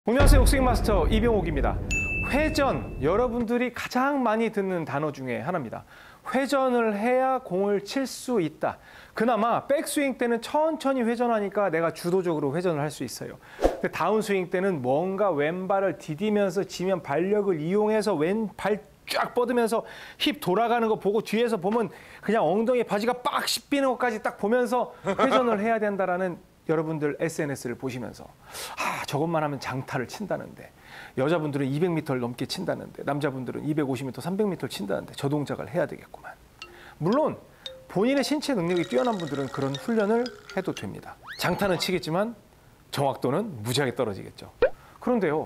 안녕하세요. 옥스윙 마스터 이병옥입니다. 회전, 여러분들이 가장 많이 듣는 단어 중에 하나입니다. 회전을 해야 공을 칠 수 있다. 그나마 백스윙 때는 천천히 회전하니까 내가 주도적으로 회전을 할 수 있어요. 근데 다운스윙 때는 뭔가 왼발을 디디면서 지면 발력을 이용해서 왼발 쫙 뻗으면서 힙 돌아가는 거 보고 뒤에서 보면 그냥 엉덩이 바지가 빡 씹히는 것까지 딱 보면서 회전을 해야 된다라는 여러분들 SNS를 보시면서 저것만 하면 장타를 친다는데, 여자분들은 200m를 넘게 친다는데, 남자분들은 250m, 300m를 친다는데 저 동작을 해야 되겠구만. 물론 본인의 신체 능력이 뛰어난 분들은 그런 훈련을 해도 됩니다. 장타는 치겠지만 정확도는 무지하게 떨어지겠죠. 그런데요,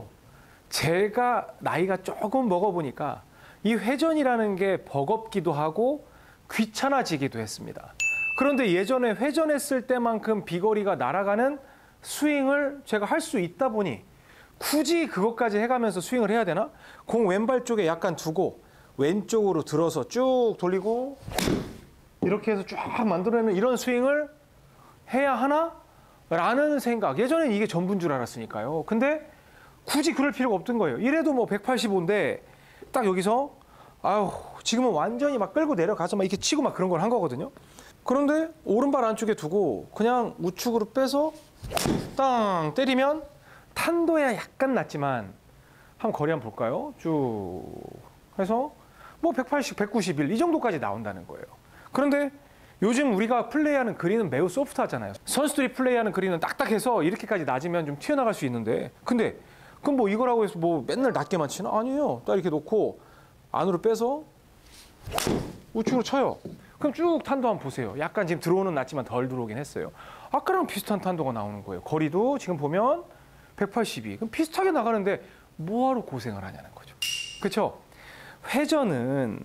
제가 나이가 조금 먹어보니까 이 회전이라는 게 버겁기도 하고 귀찮아지기도 했습니다. 그런데 예전에 회전했을 때만큼 비거리가 날아가는 스윙을 제가 할 수 있다 보니 굳이 그것까지 해가면서 스윙을 해야 되나? 공 왼발 쪽에 약간 두고 왼쪽으로 들어서 쭉 돌리고 이렇게 해서 쫙 만들어내는 이런 스윙을 해야 하나? 라는 생각. 예전엔 이게 전부인 줄 알았으니까요. 근데 굳이 그럴 필요가 없던 거예요. 이래도 뭐 185인데 딱 여기서 지금은 완전히 막 끌고 내려가서 막 이렇게 치고 막 그런 걸 한 거거든요. 그런데 오른발 안쪽에 두고 그냥 우측으로 빼서 땅 때리면 탄도야 약간 낮지만 한번 거리 한번 볼까요? 쭉 해서 뭐 180, 191 이 정도까지 나온다는 거예요. 그런데 요즘 우리가 플레이하는 그린은 매우 소프트하잖아요. 선수들이 플레이하는 그린은 딱딱해서 이렇게까지 낮으면 좀 튀어나갈 수 있는데, 근데 그럼 뭐 이거라고 해서 뭐 맨날 낮게만 치나? 아니에요. 딱 이렇게 놓고 안으로 빼서 우측으로 쳐요. 그럼 쭉 탄도 한번 보세요. 약간 지금 들어오는 낮지만 덜 들어오긴 했어요. 아까랑 비슷한 탄도가 나오는 거예요. 거리도 지금 보면 182. 그럼 비슷하게 나가는데 뭐하러 고생을 하냐는 거죠. 그렇죠? 회전은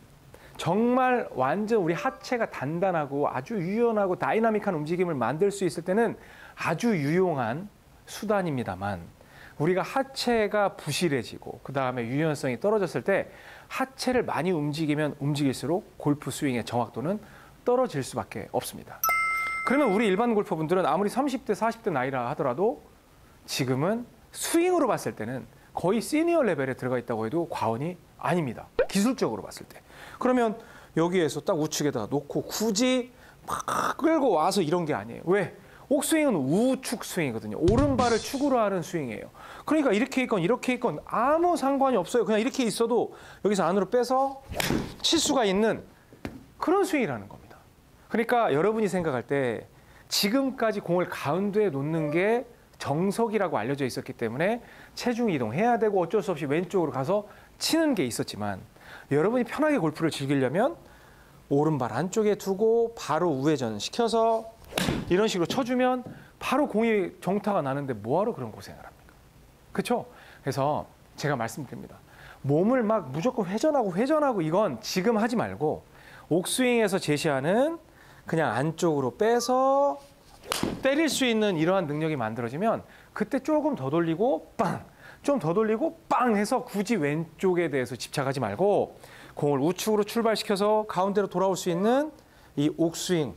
정말 완전 우리 하체가 단단하고 아주 유연하고 다이나믹한 움직임을 만들 수 있을 때는 아주 유용한 수단입니다만, 우리가 하체가 부실해지고 그 다음에 유연성이 떨어졌을 때 하체를 많이 움직이면 움직일수록 골프 스윙의 정확도는 떨어질 수밖에 없습니다. 그러면 우리 일반 골퍼분들은 아무리 30대, 40대 나이라 하더라도 지금은 스윙으로 봤을 때는 거의 시니어 레벨에 들어가 있다고 해도 과언이 아닙니다. 기술적으로 봤을 때. 그러면 여기에서 딱 우측에다가 놓고 굳이 막 끌고 와서 이런 게 아니에요. 왜? 옥스윙은 우측 스윙이거든요. 오른발을 축으로 하는 스윙이에요. 그러니까 이렇게 있건 이렇게 있건 아무 상관이 없어요. 그냥 이렇게 있어도 여기서 안으로 빼서 칠 수가 있는 그런 스윙이라는 겁니다. 그러니까 여러분이 생각할 때 지금까지 공을 가운데에 놓는 게 정석이라고 알려져 있었기 때문에 체중 이동해야 되고 어쩔 수 없이 왼쪽으로 가서 치는 게 있었지만, 여러분이 편하게 골프를 즐기려면 오른발 안쪽에 두고 바로 우회전 시켜서 이런 식으로 쳐주면 바로 공이 정타가 나는데 뭐하러 그런 고생을 합니까? 그렇죠? 그래서 제가 말씀드립니다. 몸을 막 무조건 회전하고 이건 지금 하지 말고 옥스윙에서 제시하는 그냥 안쪽으로 빼서 때릴 수 있는 이러한 능력이 만들어지면 그때 조금 더 돌리고 빵! 좀 더 돌리고 빵! 해서 굳이 왼쪽에 대해서 집착하지 말고 공을 우측으로 출발시켜서 가운데로 돌아올 수 있는 이 옥스윙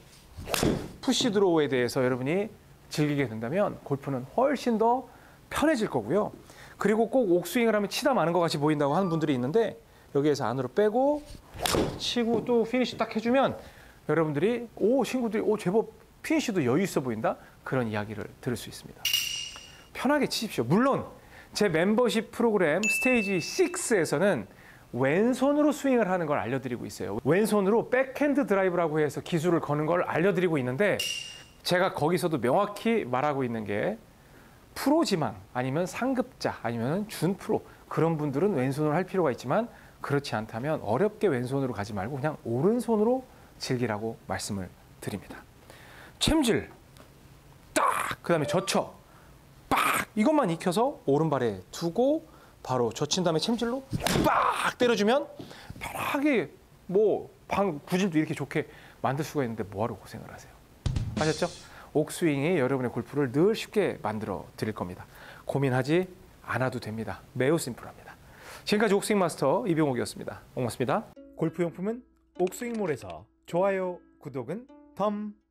푸시 드로우에 대해서 여러분이 즐기게 된다면 골프는 훨씬 더 편해질 거고요. 그리고 꼭 옥스윙을 하면 치다 마는 것 같이 보인다고 하는 분들이 있는데, 여기에서 안으로 빼고 치고 또 피니시 딱 해주면 여러분들이 친구들이 제법 피니시도 여유 있어 보인다? 그런 이야기를 들을 수 있습니다. 편하게 치십시오. 물론 제 멤버십 프로그램 스테이지 6에서는 왼손으로 스윙을 하는 걸 알려드리고 있어요. 왼손으로 백핸드 드라이브라고 해서 기술을 거는 걸 알려드리고 있는데, 제가 거기서도 명확히 말하고 있는 게 프로지만 아니면 상급자 아니면 준프로 그런 분들은 왼손으로 할 필요가 있지만, 그렇지 않다면 어렵게 왼손으로 가지 말고 그냥 오른손으로 즐기라고 말씀을 드립니다. 챔질 딱, 그 다음에 젖혀 빡, 이것만 익혀서 오른발에 두고 바로 젖힌 다음에 챔질로 빡 때려주면 편하게 구질도 이렇게 좋게 만들 수가 있는데 뭐하러 고생을 하세요? 아셨죠? 옥스윙이 여러분의 골프를 늘 쉽게 만들어 드릴 겁니다. 고민하지 않아도 됩니다. 매우 심플합니다. 지금까지 옥스윙 마스터 이병옥이었습니다. 고맙습니다. 골프용품은 옥스윙몰에서 좋아요, 구독은 덤.